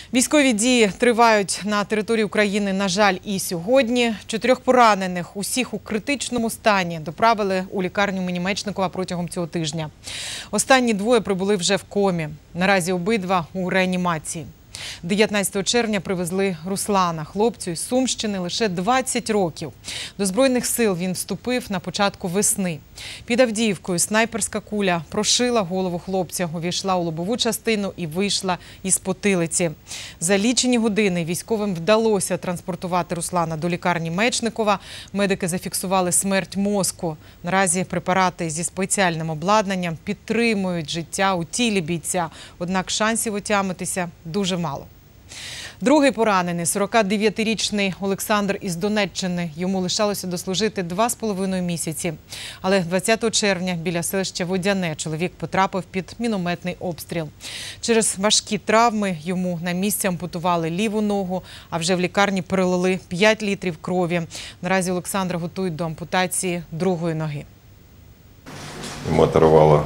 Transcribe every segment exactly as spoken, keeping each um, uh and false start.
Військові дії тривають на території України, на жаль, і сьогодні. Чотирьох поранених, усіх у критичному стані, доправили у лікарню імені Мечникова протягом цього тижня. Останні двоє прибули вже в комі. Наразі обидва у реанімації. дев'ятнадцятого червня привезли Руслана, хлопцю із Сумщини, лише двадцять років. До Збройних сил він вступив на початку весни. Під Авдіївкою снайперська куля прошила голову хлопця, увійшла у лобову частину і вийшла із потилиці. За лічені години військовим вдалося транспортувати Руслана до лікарні Мечникова. Медики зафіксували смерть мозку. Наразі препарати зі спеціальним обладнанням підтримують життя у тілі бійця, однак шансів отямитися дуже мало. Другий поранений – сорокадев'ятирічний Олександр із Донеччини. Йому лишалося дослужити два з половиною місяці. Але двадцятого червня біля селища Водяне чоловік потрапив під мінометний обстріл. Через важкі травми йому на місці ампутували ліву ногу, а вже в лікарні перелили п'ять літрів крові. Наразі Олександра готують до ампутації другої ноги. Йому оторвало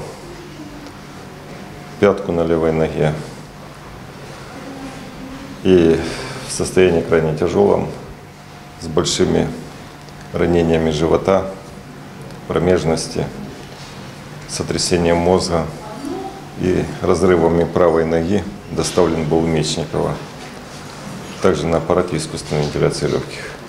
пятку на левой ноге. И в состоянии крайне тяжелом, с большими ранениями живота, промежности, сотрясением мозга и разрывами правой ноги доставлен был в Мечниково, также на аппарате искусственной вентиляции легких.